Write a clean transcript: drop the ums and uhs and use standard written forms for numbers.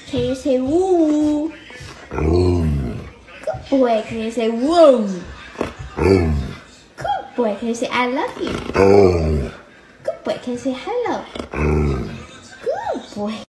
Can you say woo? Good boy. Can you say whoa? Good boy. Can you say I love you? Good boy. Can you say hello? Good boy.